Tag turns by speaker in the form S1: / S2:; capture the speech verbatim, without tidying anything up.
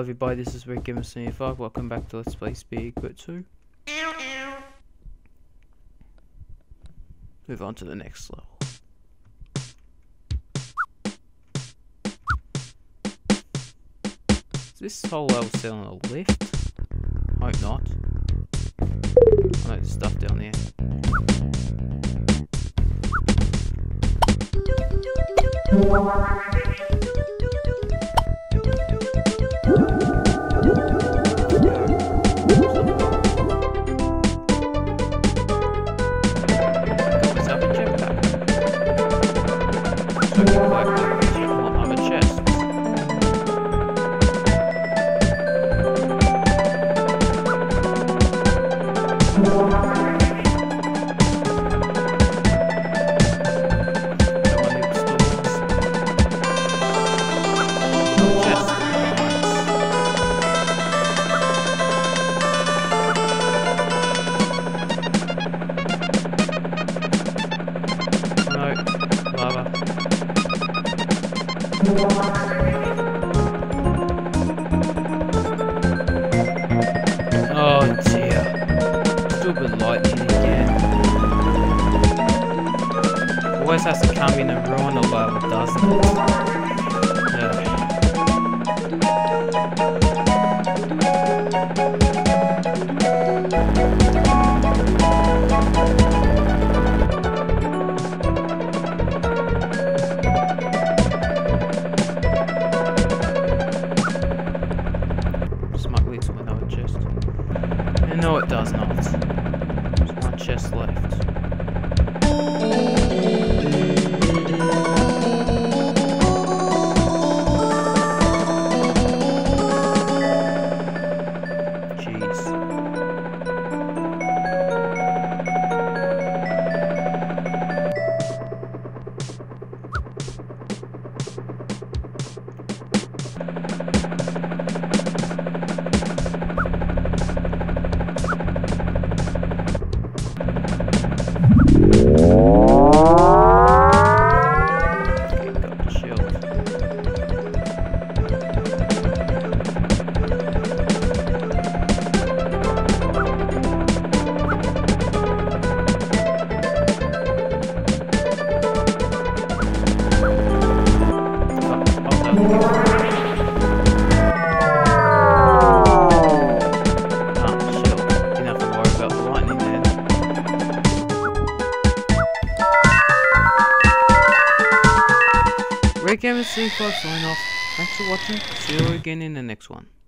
S1: everybody, this is Rick Gamer seventy-five. Welcome back to Let's Play Speed Quit two. Move on to the next level. Is this whole level still on a lift? Hope not. I know there's stuff down there. Oh dear. Stupid lightning again. Always has to come in and ruin the level, doesn't it? Yeah. No, it does not. There's one chest left. Jeez. Rick Gamer seventy-five sign off. Thanks for watching. See you again in the next one.